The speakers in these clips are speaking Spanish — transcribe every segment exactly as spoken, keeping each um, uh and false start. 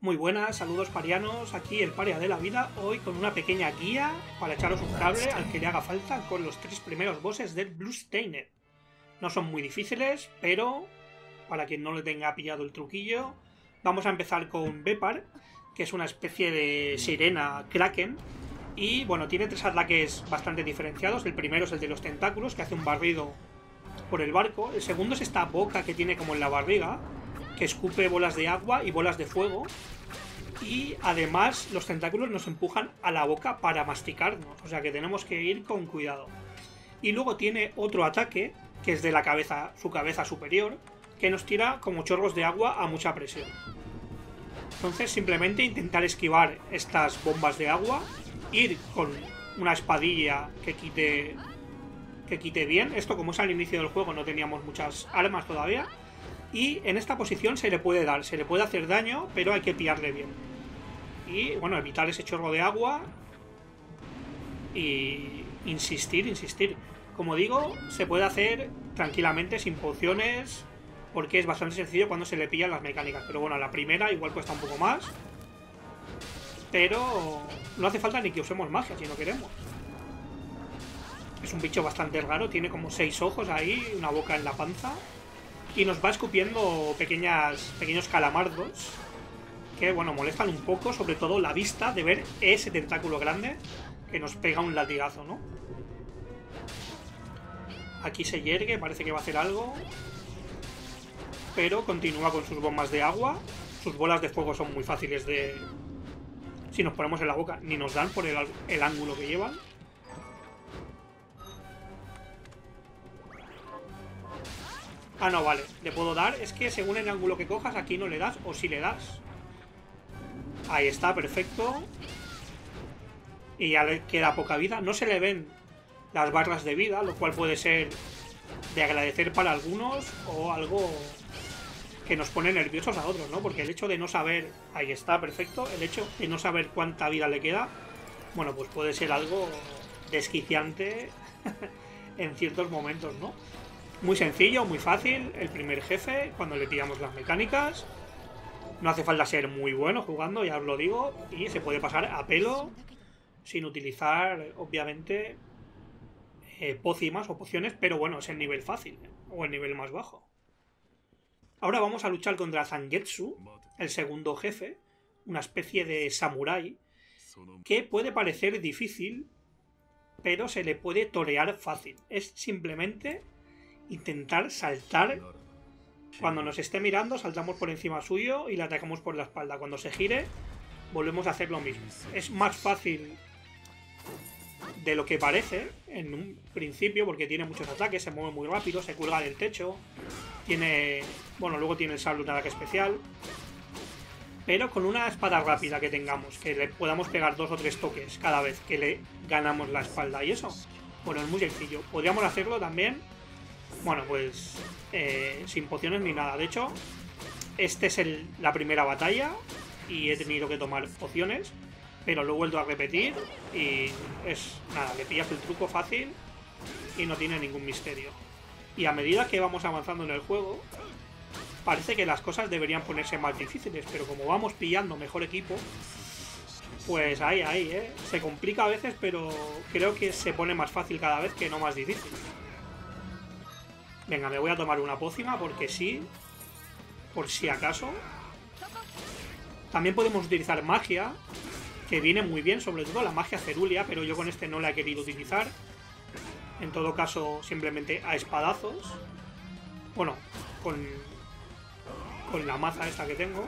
Muy buenas, saludos parianos, aquí el paria de la vida, hoy con una pequeña guía para echaros un cable al que le haga falta con los tres primeros bosses del Bloodstained. No son muy difíciles, pero para quien no le tenga pillado el truquillo, vamos a empezar con Vepar, que es una especie de sirena Kraken, y bueno, tiene tres ataques bastante diferenciados. El primero es el de los tentáculos, que hace un barrido por el barco. El segundo es esta boca que tiene como en la barriga, que escupe bolas de agua y bolas de fuego. Y además los tentáculos nos empujan a la boca para masticarnos, o sea que tenemos que ir con cuidado. Y luego tiene otro ataque, que es de la cabeza, su cabeza superior, que nos tira como chorros de agua a mucha presión. Entonces simplemente intentar esquivar estas bombas de agua, ir con una espadilla que quite, que quite bien. Esto, como es al inicio del juego, no teníamos muchas armas todavía. Y en esta posición se le puede dar, se le puede hacer daño, pero hay que pillarle bien. Y bueno, evitar ese chorro de agua. Y insistir, insistir. Como digo, se puede hacer tranquilamente, sin pociones, porque es bastante sencillo cuando se le pillan las mecánicas. Pero bueno, la primera igual cuesta un poco más. Pero no hace falta ni que usemos magia si no queremos. Es un bicho bastante raro, tiene como seis ojos ahí, una boca en la panza. Y nos va escupiendo pequeñas, pequeños calamardos que, bueno, molestan un poco, sobre todo la vista de ver ese tentáculo grande que nos pega un latigazo, ¿no? Aquí se yergue, parece que va a hacer algo, pero continúa con sus bombas de agua. Sus bolas de fuego son muy fáciles de... Si nos ponemos en la boca, ni nos dan por el, el ángulo que llevan. Ah, no, vale, le puedo dar. Es que según el ángulo que cojas, aquí no le das, o si le das. Ahí está, perfecto. Y ya le queda poca vida. No se le ven las barras de vida, lo cual puede ser de agradecer para algunos o algo que nos pone nerviosos a otros, ¿no? Porque el hecho de no saber... Ahí está, perfecto. El hecho de no saber cuánta vida le queda, bueno, pues puede ser algo desquiciante en ciertos momentos, ¿no? Muy sencillo, muy fácil, el primer jefe, cuando le pillamos las mecánicas. No hace falta ser muy bueno jugando, ya os lo digo, y se puede pasar a pelo, sin utilizar, obviamente, eh, pócimas o pociones, pero bueno, es el nivel fácil, o el nivel más bajo. Ahora vamos a luchar contra Zangetsu, el segundo jefe, una especie de samurái, que puede parecer difícil, pero se le puede torear fácil. Es simplemente... intentar saltar. Cuando nos esté mirando, saltamos por encima suyo y le atacamos por la espalda. Cuando se gire, volvemos a hacer lo mismo. Es más fácil de lo que parece en un principio, porque tiene muchos ataques, se mueve muy rápido, se cuelga del techo, tiene... bueno, luego tiene el sable, un ataque especial. Pero con una espada rápida que tengamos, que le podamos pegar dos o tres toques cada vez que le ganamos la espalda. Y eso, bueno, es muy sencillo. Podríamos hacerlo también... bueno, pues eh, sin pociones ni nada. De hecho, esta es el, la primera batalla y he tenido que tomar pociones, pero lo he vuelto a repetir y es nada, le pillas el truco fácil y no tiene ningún misterio. Y a medida que vamos avanzando en el juego, parece que las cosas deberían ponerse más difíciles, pero como vamos pillando mejor equipo, pues ahí, ahí, ¿eh? Se complica a veces, pero creo que se pone más fácil cada vez que no más difícil. Venga, me voy a tomar una pócima porque sí, por si acaso. También podemos utilizar magia, que viene muy bien, sobre todo la magia cerúlea, pero yo con este no la he querido utilizar. En todo caso, simplemente a espadazos. Bueno, con, con la maza esta que tengo.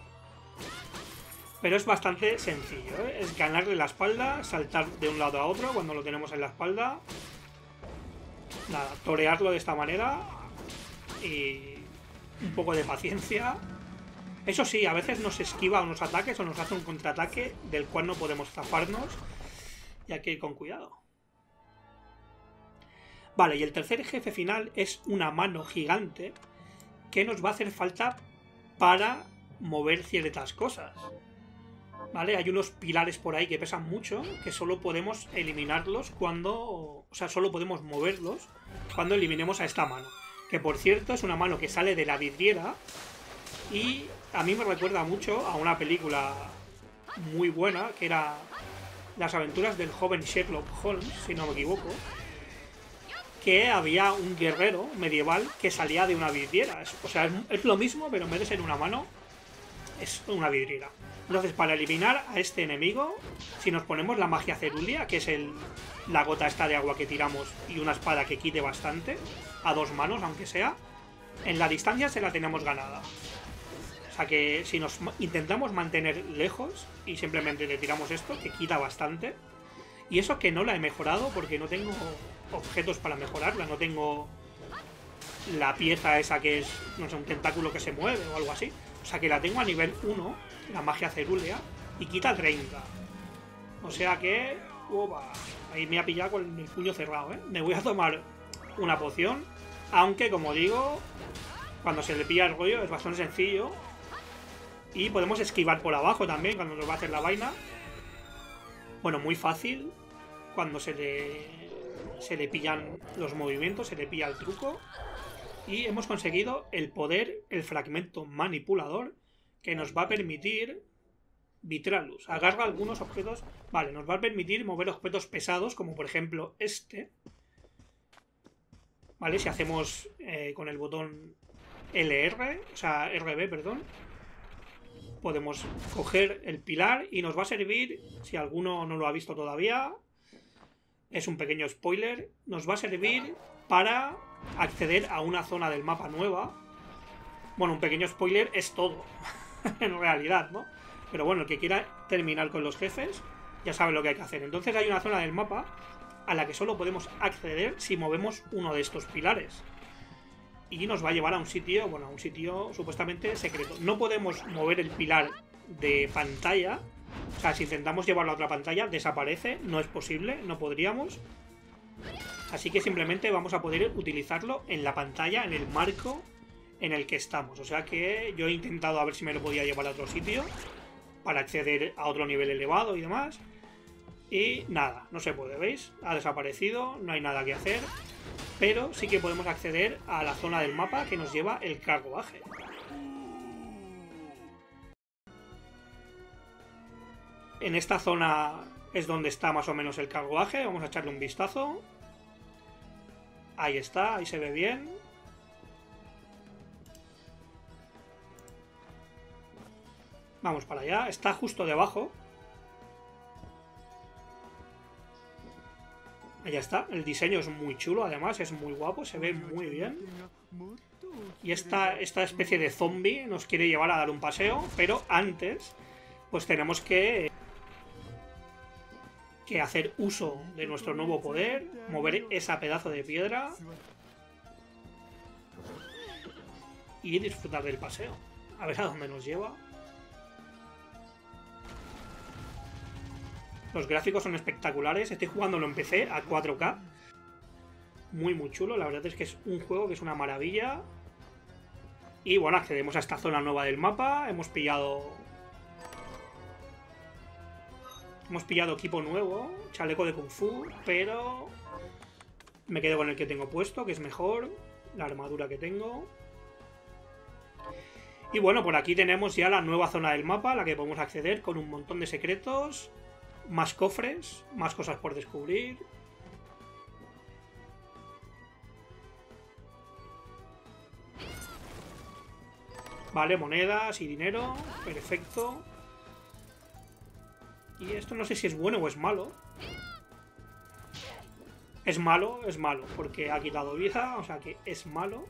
Pero es bastante sencillo, ¿eh? Es ganarle la espalda, saltar de un lado a otro cuando lo tenemos en la espalda. Nada, torearlo de esta manera y un poco de paciencia. Eso sí, a veces nos esquiva unos ataques o nos hace un contraataque del cual no podemos zafarnos y hay que ir con cuidado. Vale, y el tercer jefe final es una mano gigante que nos va a hacer falta para mover ciertas cosas. ¿Vale? Hay unos pilares por ahí que pesan mucho, que solo podemos eliminarlos cuando... o sea, solo podemos moverlos cuando eliminemos a esta mano. Que por cierto es una mano que sale de la vidriera y a mí me recuerda mucho a una película muy buena, que era Las aventuras del joven Sherlock Holmes, si no me equivoco, que había un guerrero medieval que salía de una vidriera. Es, o sea, es, es lo mismo, pero en vez de ser una mano, es una vidriera. Entonces, para eliminar a este enemigo, si nos ponemos la magia cerúlea, que es el, la gota esta de agua que tiramos, y una espada que quite bastante, a dos manos, aunque sea, en la distancia se la tenemos ganada. O sea que si nos intentamos mantener lejos y simplemente le tiramos esto, que quita bastante. Y eso que no la he mejorado porque no tengo objetos para mejorarla, no tengo la pieza esa que es, no sé, un tentáculo que se mueve o algo así. O sea que la tengo a nivel uno, la magia cerúlea, y quita treinta. O sea que... Uva, ahí me ha pillado con el puño cerrado, ¿eh? Me voy a tomar una poción, aunque como digo, cuando se le pilla el rollo es bastante sencillo. Y podemos esquivar por abajo también cuando nos va a hacer la vaina. Bueno, muy fácil. Cuando se le, se le pillan los movimientos, se le pilla el truco. Y hemos conseguido el poder, el fragmento manipulador, que nos va a permitir... Vitralus. Agarra algunos objetos... Vale, nos va a permitir mover objetos pesados, como por ejemplo este. Vale, si hacemos eh, con el botón L R, o sea, R B, perdón, podemos coger el pilar y nos va a servir, si alguno no lo ha visto todavía, es un pequeño spoiler, nos va a servir para acceder a una zona del mapa nueva. Bueno, un pequeño spoiler es todo, en realidad, ¿no? Pero bueno, el que quiera terminar con los jefes ya sabe lo que hay que hacer. Entonces hay una zona del mapa a la que solo podemos acceder si movemos uno de estos pilares. Y nos va a llevar a un sitio, bueno, a un sitio supuestamente secreto. No podemos mover el pilar de pantalla. O sea, si intentamos llevarlo a otra pantalla, desaparece. No es posible, no podríamos. Así que simplemente vamos a poder utilizarlo en la pantalla, en el marco en el que estamos. O sea que yo he intentado a ver si me lo podía llevar a otro sitio para acceder a otro nivel elevado y demás. Y nada, no se puede, ¿veis? Ha desaparecido, no hay nada que hacer. Pero sí que podemos acceder a la zona del mapa que nos lleva el carruaje. En esta zona es donde está más o menos el carruaje. Vamos a echarle un vistazo. Ahí está, ahí se ve bien. Vamos para allá, está justo debajo. Allá está, el diseño es muy chulo, además es muy guapo, se ve muy bien. Y esta, esta especie de zombie nos quiere llevar a dar un paseo, pero antes pues tenemos que, que hacer uso de nuestro nuevo poder, mover esa pedazo de piedra y disfrutar del paseo. A ver a dónde nos lleva. Los gráficos son espectaculares. Estoy jugándolo en P C a cuatro K. Muy, muy chulo. La verdad es que es un juego que es una maravilla. Y bueno, accedemos a esta zona nueva del mapa. Hemos pillado... Hemos pillado equipo nuevo. Chaleco de Kung Fu. Pero... me quedo con el que tengo puesto, que es mejor. La armadura que tengo. Y bueno, por aquí tenemos ya la nueva zona del mapa, a la que podemos acceder con un montón de secretos. Más cofres, más cosas por descubrir. Vale, monedas y dinero. Perfecto. Y esto no sé si es bueno o es malo. Es malo, es malo, porque ha quitado vida, o sea que es malo.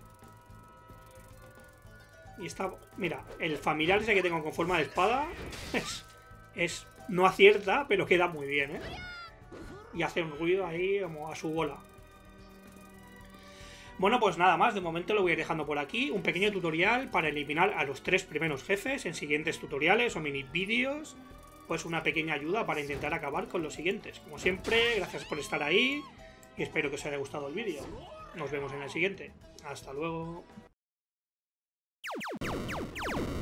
Y está... mira, el familiar ese que tengo con forma de espada es... es no acierta, pero queda muy bien, ¿eh? Y hace un ruido ahí como a su bola. Bueno, pues nada más. De momento lo voy a ir dejando por aquí. Un pequeño tutorial para eliminar a los tres primeros jefes en siguientes tutoriales o mini vídeos. Pues una pequeña ayuda para intentar acabar con los siguientes. Como siempre, gracias por estar ahí. Y espero que os haya gustado el vídeo. Nos vemos en el siguiente. Hasta luego.